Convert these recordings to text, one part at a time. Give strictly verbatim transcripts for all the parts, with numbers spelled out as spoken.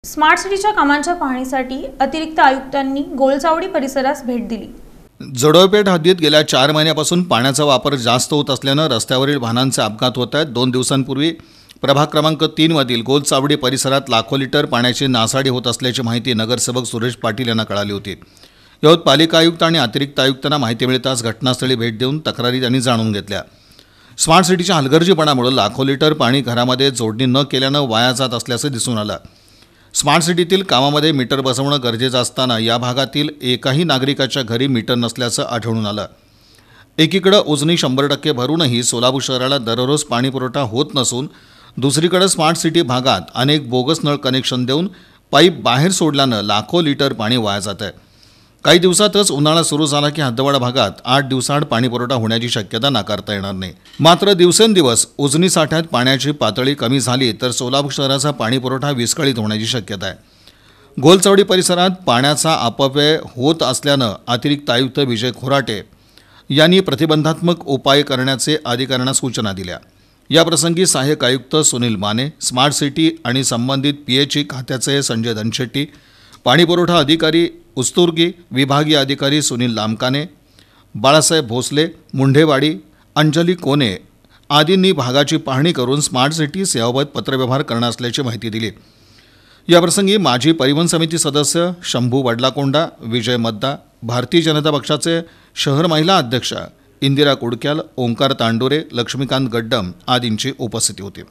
Smart सिटीच्या कामांच्या पाहणीसाठी अतिरिक्त आयुक्तांनी गोलचावडी परिसरास भेट दिली। जडोपेठ हद्दीत गेल्या चार महिन्यापासून पाण्याचा वापर जास्त होत असल्याने रस्त्यावरील वाहनांचे अपघात होत आहेत। दोन दिवसांपूर्वी प्रभाग क्रमांक तीन मधील गोलचावडी परिसरात लाखो लिटर पाण्याची नासाडी होत असल्याची माहिती नगरसेवक सुरेश पाटील यांना कळाली होती। यात पालिका आयुक्त आणि अतिरिक्त आयुक्तांना माहिती मिळताच घटनास्थळी भेट देऊन तक्रारी त्यांनी जाणून घेतल्या। स्मार्ट सिटीच्या हलगर्जीपणामुळे लाखो लिटर पाणी घरामध्ये जोडणी न केल्याने वाया जात असल्याचं दिसून आलं। स्मार्ट सिटीतील कामामध्ये मीटर बसवणं गरजेचं असताना या भागातील एकाही नागरिकाच्या घरी मीटर नसल्याचं आढळून आलं। एकीकडे उजनी शंभर टक्के भरूनही सोलापूर शहराला दररोज पाणी पुरवठा होत नसून दुसरीकडे स्मार्ट सिटी भागात अनेक बोगस नळ कनेक्शन देऊन पाईप बाहेर सोडल्यानं लाखो लिटर पाणी वाया जात आहे। काही दिवसातच उन्हाळा सुरू झाला की हद्दवाड भागात आठ दिवसाआड पाणी पुरवठा होण्याची शक्यता नाकारता येणार नाही। मात्र दिवसेंदिवस उजनी साठ्यात पाण्याची पातळी कमी झाली तर सोलापूर शहराचा पाणी पुरवठा विस्कळीत होण्याची शक्यता आहे। गोलचावडी परिसरात पाण्याचा अपव्यय होत असल्यानं अतिरिक्त आयुक्त विजय खोराटे यांनी प्रतिबंधात्मक उपाय करण्याचे अधिकाऱ्यांना सूचना दिल्या। याप्रसंगी सहाय्यक आयुक्त सुनील माने, स्मार्ट सिटी आणि संबंधित पीएचई खात्याचे संजय धनशेट्टी, पाणीपुरवठा अधिकारी उस्तुर्गी, विभागीय अधिकारी सुनील लामकाने, बाळासाहेब भोसले, मुंढेवाडी, अंजली कोने आदींनी भागाची पाहणी करून स्मार्ट सिटी सेवाबाबत पत्रव्यवहार करणार असल्याची माहिती दिली। याप्रसंगी माजी परिवहन समिती सदस्य शंभू वडलाकोंडा, विजय मद्दा, भारतीय जनता पक्षाचे शहर महिला अध्यक्ष इंदिरा कुडक्याल, ओंकार तांडोरे, लक्ष्मीकांत गड्डम आदींची उपस्थिती होती।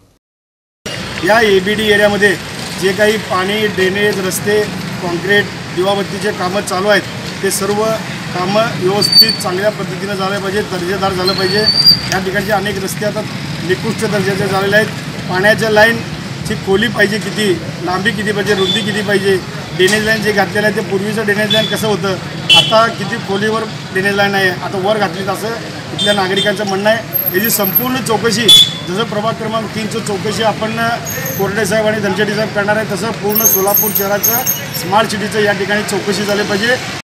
या एबीडी एरियामध्ये जे काही पाणी, ड्रेनेज, रस्ते, कॉन्क्रीट, दिवाबत्तीचे कामं चालू आहेत ते सर्व कामं व्यवस्थित चांगल्या पद्धतीने झाले पाहिजे, दर्जेदार झालं पाहिजे। या ठिकाणचे अनेक रस्ते आता निकृष्ट दर्जाचे झालेले आहेत। पाण्याच्या लाईनची खोली पाहिजे किती, लांबी किती पाहिजे, रुंदी किती पाहिजे, ड्रेनेज लाईन जे घातलेलं आहे ते पूर्वीचं ड्रेनेज लाईन कसं होतं, आता किती खोलीवर ड्रेनेज लाईन आहे, आता वर घातली असं इथल्या नागरिकांचं म्हणणं आहे। याची संपूर्ण चौकशी जसं प्रभाग क्रमांक तीनचं चौकशी आपण कोरडे साहेब आणि धनशेट्टी साहेब करणार आहे तसं पूर्ण सोलापूर शहराचं स्मार्ट सिटीचं या ठिकाणी चौकशी झाली पाहिजे।